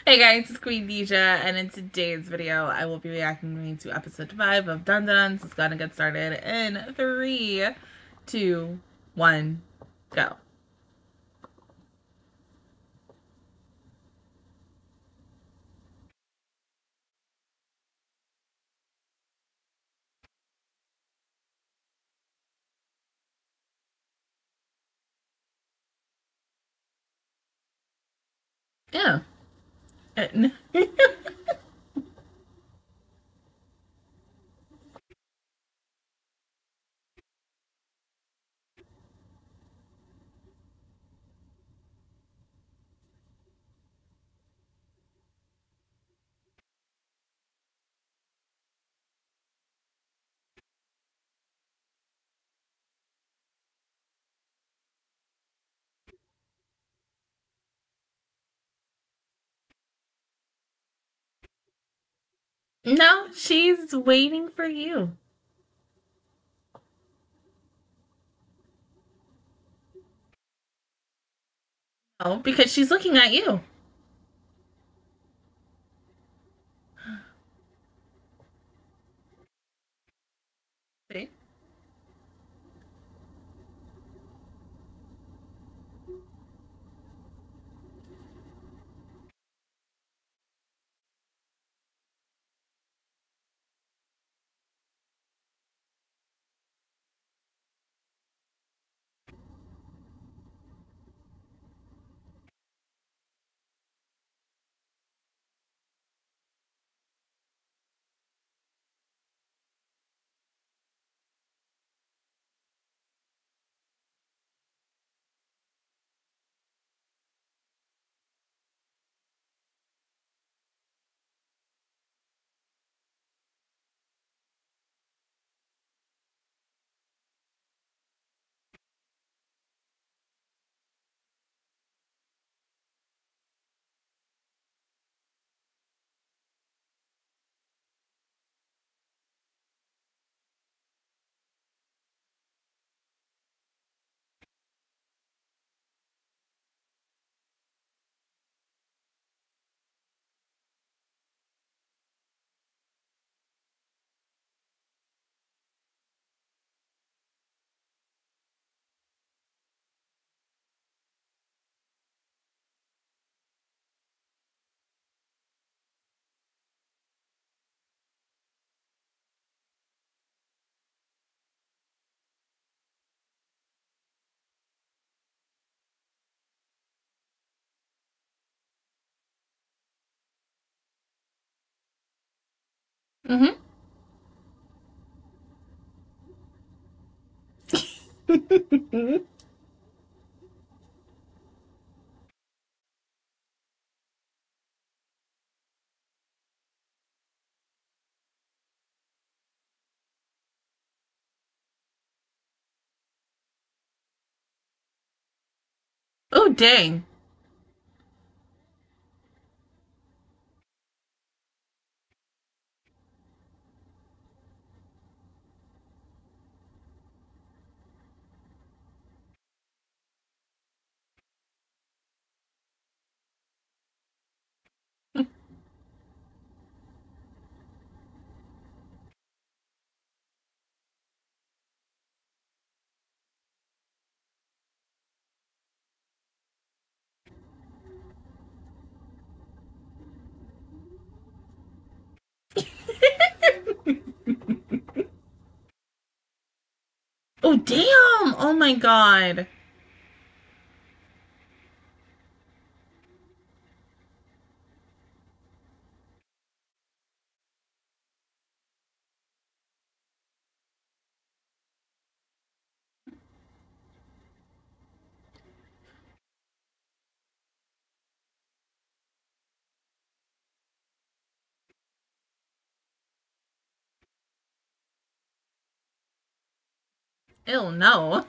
Hey guys, it's Queen Deja, and in today's video, I will be reacting to episode 5 of Dun Dun. So it's gonna get started in 3, 2, 1, go. Yeah. No, she's waiting for you. No, because she's looking at you. See? Mm-hmm. Oh, dang. Oh, damn. Oh my god. Ew, no.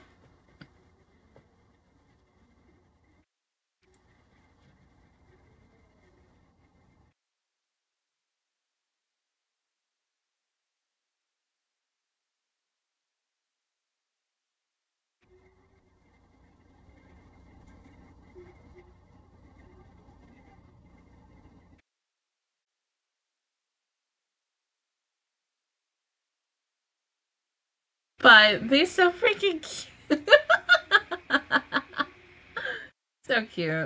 But they so freaking cute. So cute.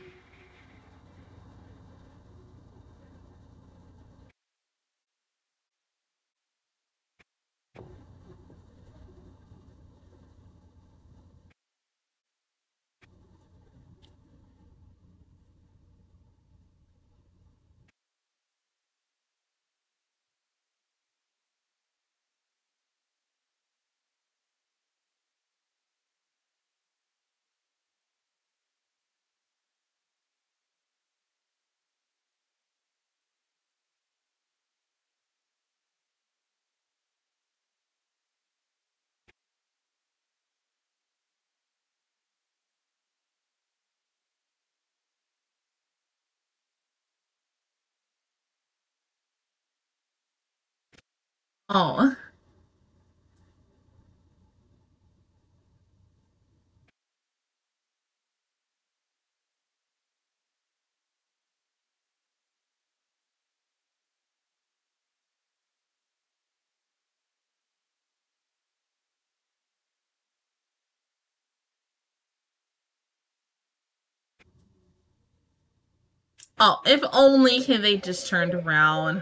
Oh. Oh, if only they just turned around.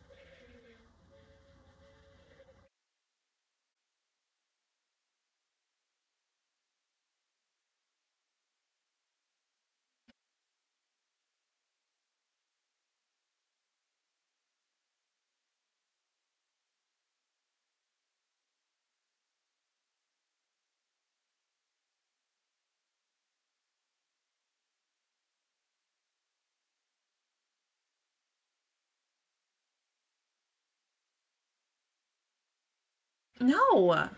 No.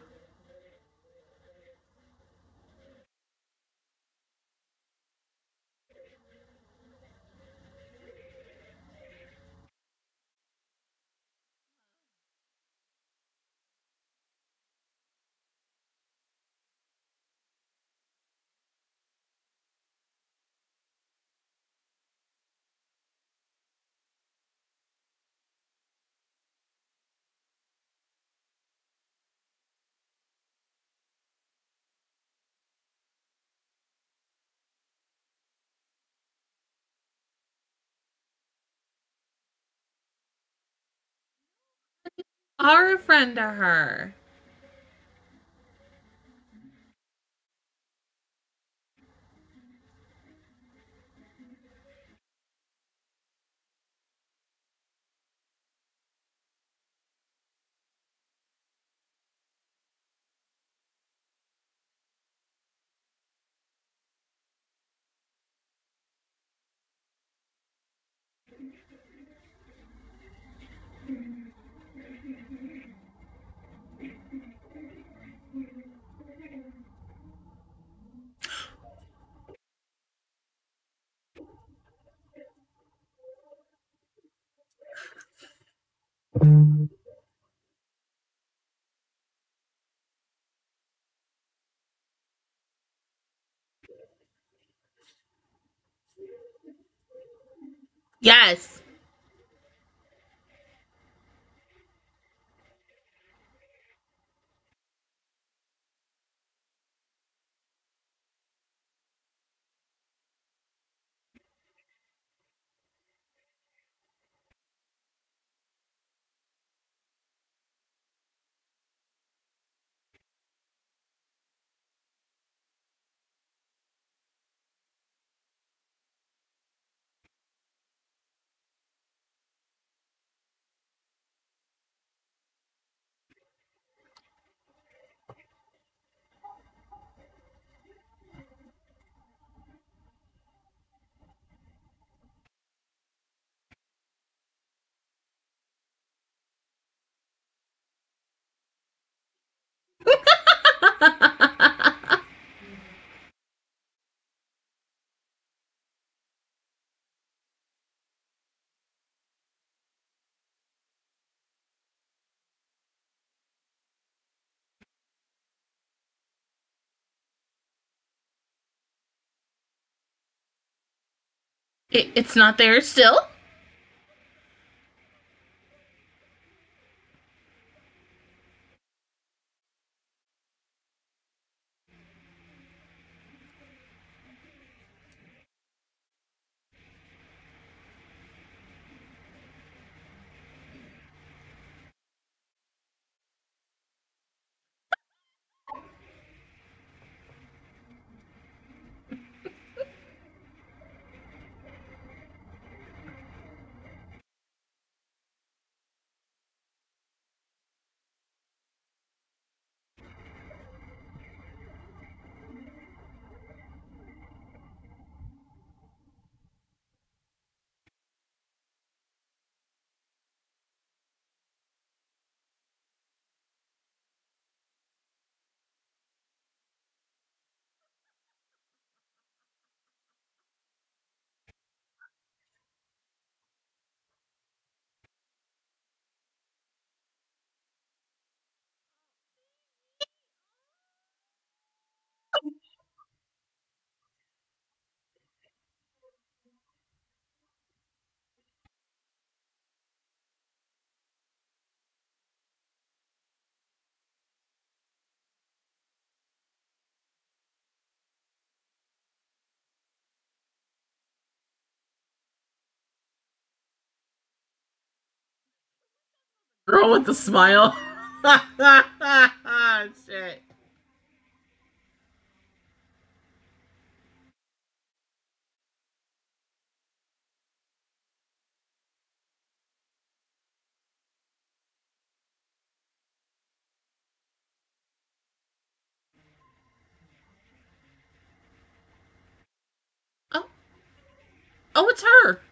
Are a friend to her. Yes. It's not there still? Girl with the smile. Shit. Oh, oh, it's her.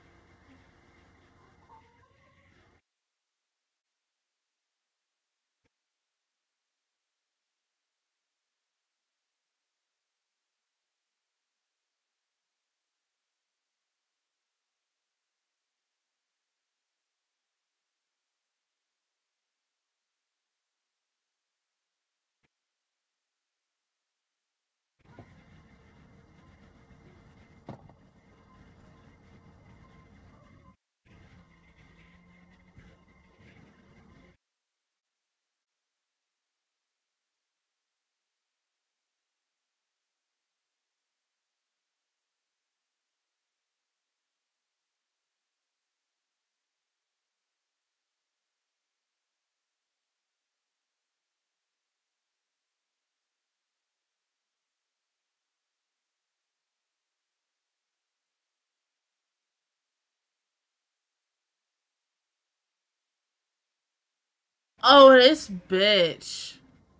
Oh, this bitch.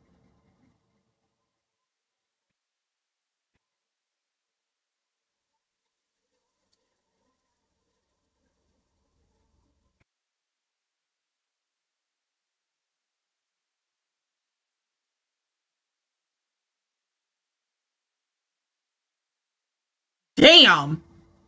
Damn.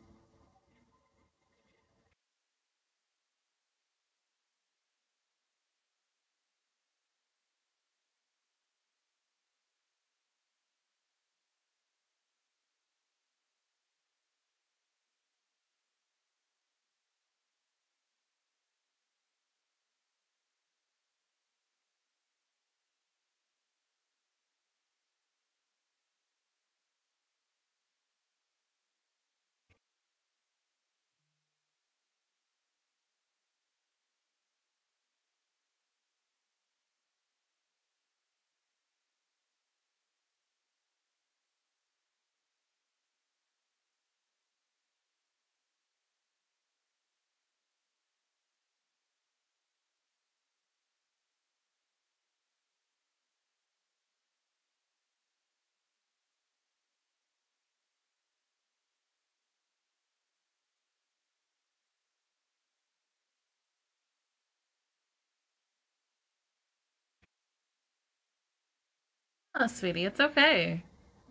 Oh, sweetie, it's okay.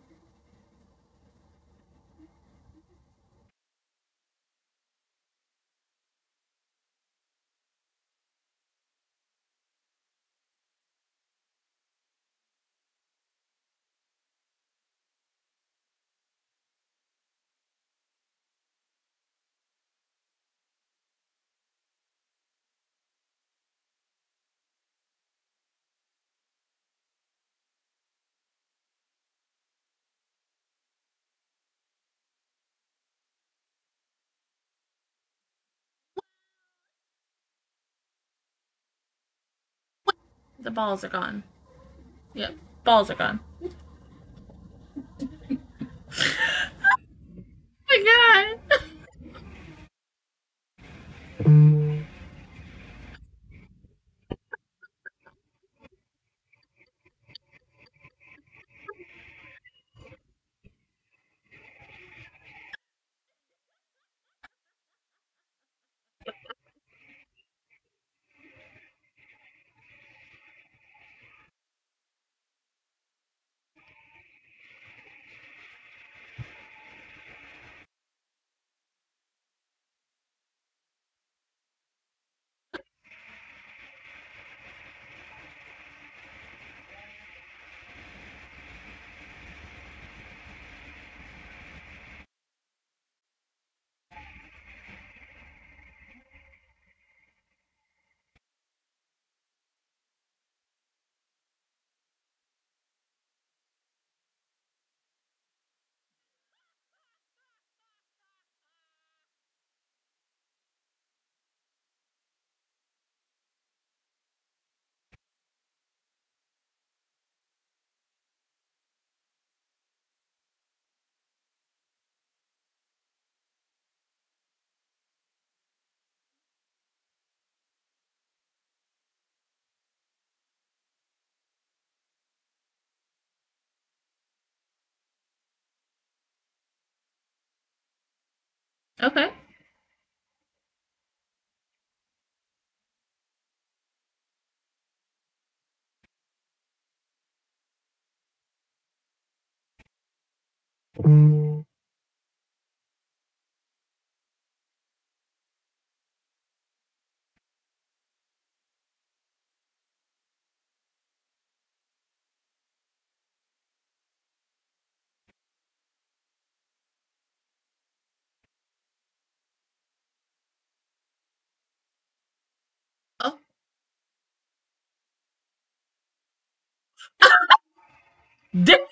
The balls are gone. Yep, balls are gone. Oh my god. Okay. Oh. Di-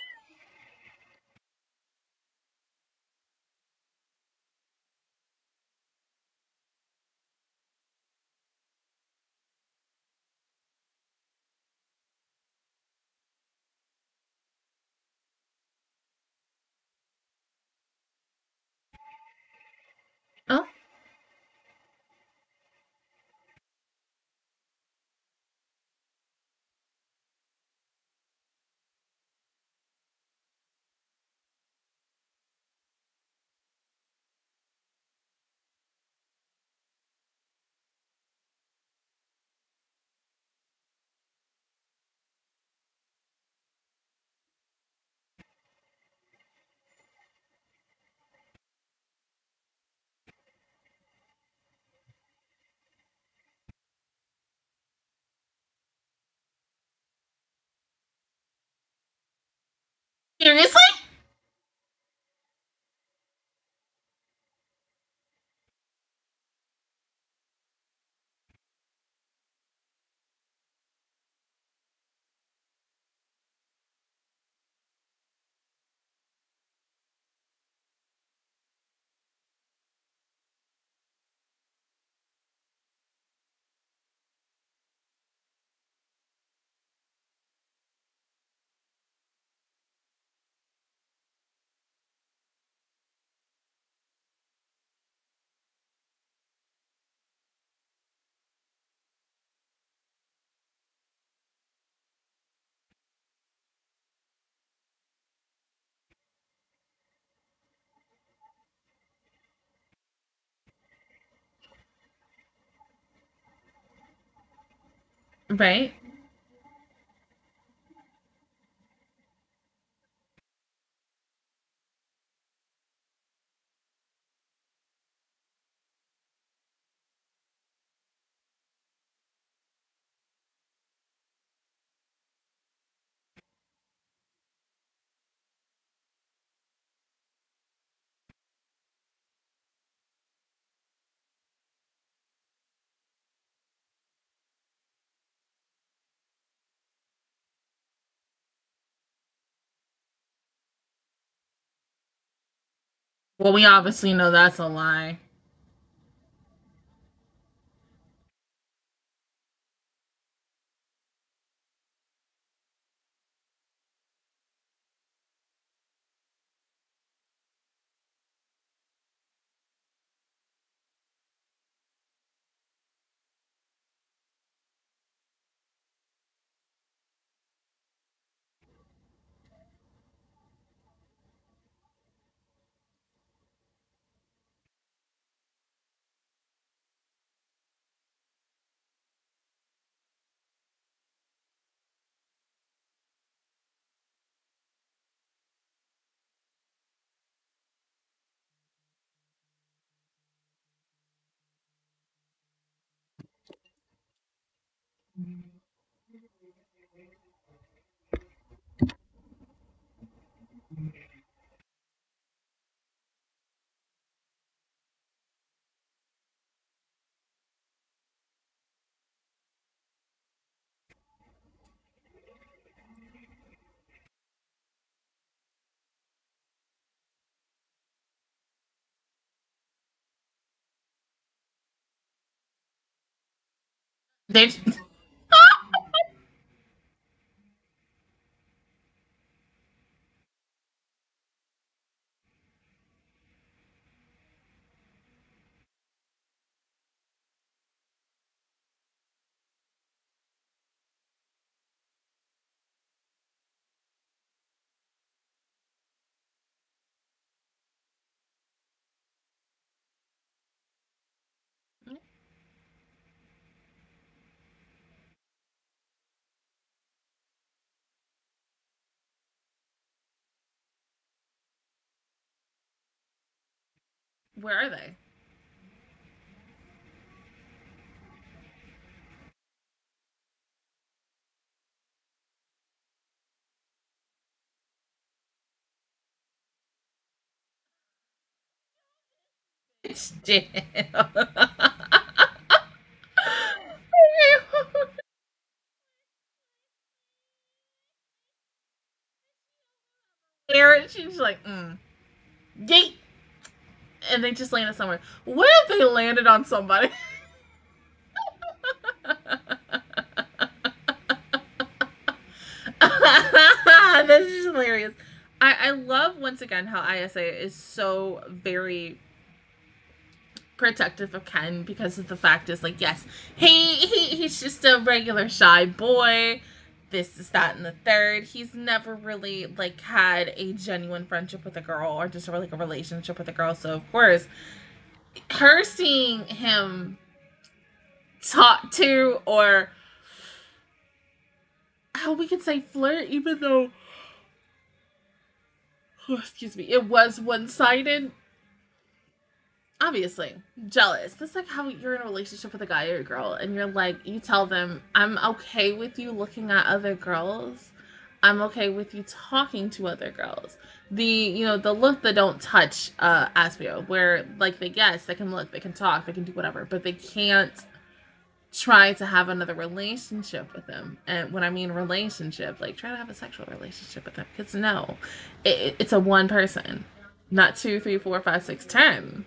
oh. Seriously? Right. Well, we obviously know that's a lie. They. Where are they? Shit. Aaron, she's like, yeet, and they just landed somewhere. What if they landed on somebody? That's just hilarious. I love once again how ISA is so very protective of Ken because of the fact is like, yes, he's just a regular shy boy. This is that and the third. He's never really like had a genuine friendship with a girl or just like a relationship with a girl. So of course, her seeing him talk to, or how we could say flirt, even though excuse me, it was one sided. Obviously, jealous. That's like how you're in a relationship with a guy or a girl, and you're like, you tell them, I'm okay with you looking at other girls. I'm okay with you talking to other girls. The look that don't touch Aspio, where like they can look, they can talk, they can do whatever, but they can't try to have another relationship with them. And when I mean relationship, like try to have a sexual relationship with them. Because no, it's a one person, not two, three, four, five, six, 10.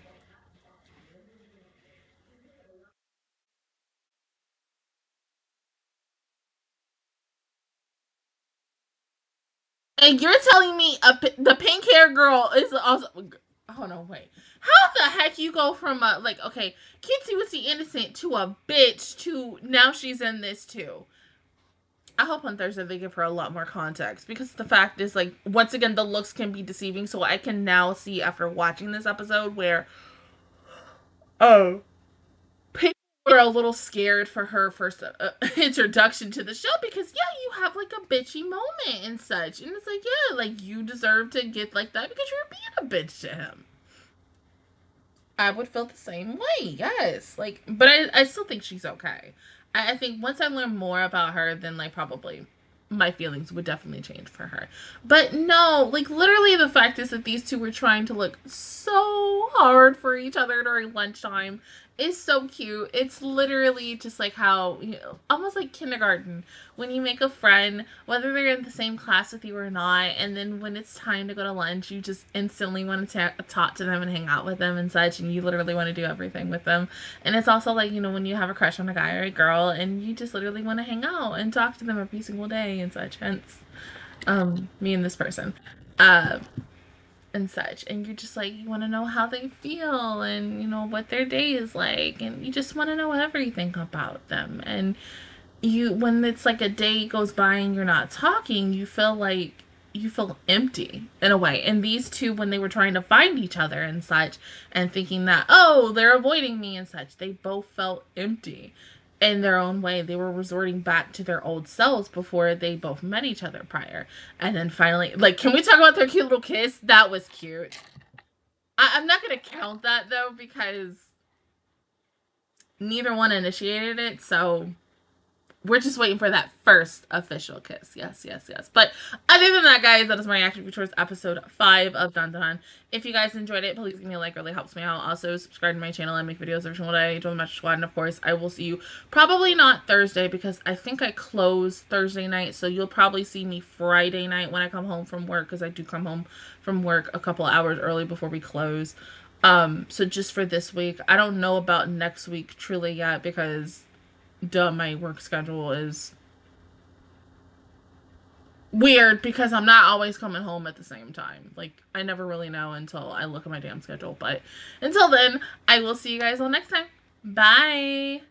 And you're telling me the pink hair girl is also. Oh no, wait. How the heck you go from a like okay, Kitsy was the innocent to a bitch to now she's in this too? I hope on Thursday they give her a lot more context because the fact is like once again the looks can be deceiving. So I can now see after watching this episode where oh people were a little scared for her first introduction to the show because yeah you have like a bitchy moment and such, and it's like yeah like you deserve to get like that because you're being a bitch to him. I would feel the same way, yes, like but I still think she's okay. I think once I learn more about her then like probably my feelings would definitely change for her. But no, like literally the fact is that these two were trying to look so hard for each other during lunchtime is so cute. It's literally just like how, almost like kindergarten, when you make a friend, whether they're in the same class with you or not, and then when it's time to go to lunch, you just instantly want to talk to them and hang out with them and such, and you literally want to do everything with them. And it's also like, when you have a crush on a guy or a girl, and you just literally want to hang out and talk to them every single day and such. Hence, me and this person. Uh, and such, and you're just like you want to know how they feel and what their day is like, and you just want to know everything about them. And you when it's like a day goes by and you're not talking, you feel empty in a way. And these two, when they were trying to find each other and such and thinking that oh they're avoiding me and such, they both felt empty in their own way. They were resorting back to their old selves before they both met each other prior. And then finally, like, can we talk about their cute little kiss? That was cute. I'm not going to count that, though, because neither one initiated it. So we're just waiting for that first official kiss. Yes, yes, yes. But other than that, guys, that is my reaction towards episode 5 of Dun Dun. If you guys enjoyed it, please give me a like. It really helps me out. Also, subscribe to my channel. I make videos every single day. Join the Match Squad. And, of course, I will see you probably not Thursday because I think I close Thursday night. So you'll probably see me Friday night when I come home from work because I do come home from work a couple hours early before we close. So just for this week. I don't know about next week truly yet because my work schedule is weird because I'm not always coming home at the same time. Like, I never really know until I look at my damn schedule. But until then, I will see you guys all next time. Bye!